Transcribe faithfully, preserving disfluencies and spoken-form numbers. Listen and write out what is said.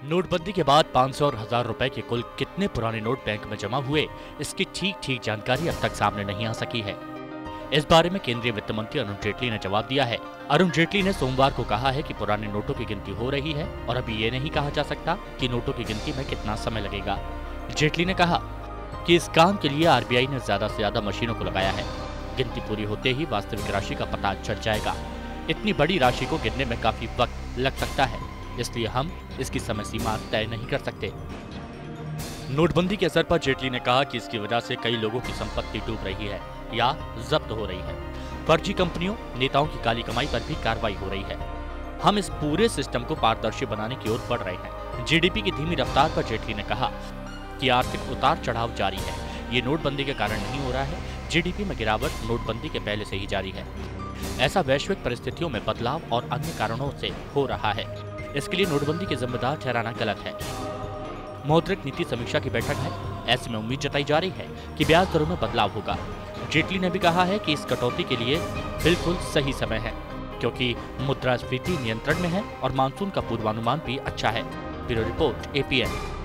नोटबंदी के बाद पाँच सौ और हजार रुपए के कुल कितने पुराने नोट बैंक में जमा हुए, इसकी ठीक ठीक जानकारी अब तक सामने नहीं आ सकी है। इस बारे में केंद्रीय वित्त मंत्री अरुण जेटली ने जवाब दिया है। अरुण जेटली ने सोमवार को कहा है कि पुराने नोटों की गिनती हो रही है और अभी ये नहीं कहा जा सकता कि नोटों की गिनती में कितना समय लगेगा। जेटली ने कहा कि इस काम के लिए आरबीआई ने ज्यादा से ज्यादा मशीनों को लगाया है। गिनती पूरी होते ही वास्तविक राशि का पता चल जाएगा। इतनी बड़ी राशि को गिनने में काफी वक्त लग सकता है, इसलिए हम इसकी समय सीमा तय नहीं कर सकते। नोटबंदी के असर पर जेटली ने कहा कि इसकी वजह से कई लोगों की संपत्ति डूब रही है या जब्त हो रही है। फर्जी कंपनियों, नेताओं की काली कमाई पर भी कार्रवाई हो रही है। हम इस पूरे सिस्टम को पारदर्शी बनाने की ओर बढ़ रहे हैं। जीडीपी की धीमी रफ्तार पर जेटली ने कहा कि आर्थिक उतार चढ़ाव जारी है। ये नोटबंदी के कारण नहीं हो रहा है। जीडीपी में गिरावट नोटबंदी के पहले से ही जारी है। ऐसा वैश्विक परिस्थितियों में बदलाव और अन्य कारणों से हो रहा है। इसके लिए नोटबंदी के जिम्मेदार ठहराना गलत है। मौद्रिक नीति समीक्षा की बैठक है। ऐसे में उम्मीद जताई जा रही है कि ब्याज दरों में बदलाव होगा। जेटली ने भी कहा है कि इस कटौती के लिए बिल्कुल सही समय है, क्योंकि मुद्रास्फीति नियंत्रण में है और मानसून का पूर्वानुमान भी अच्छा है। Bureau report, APN.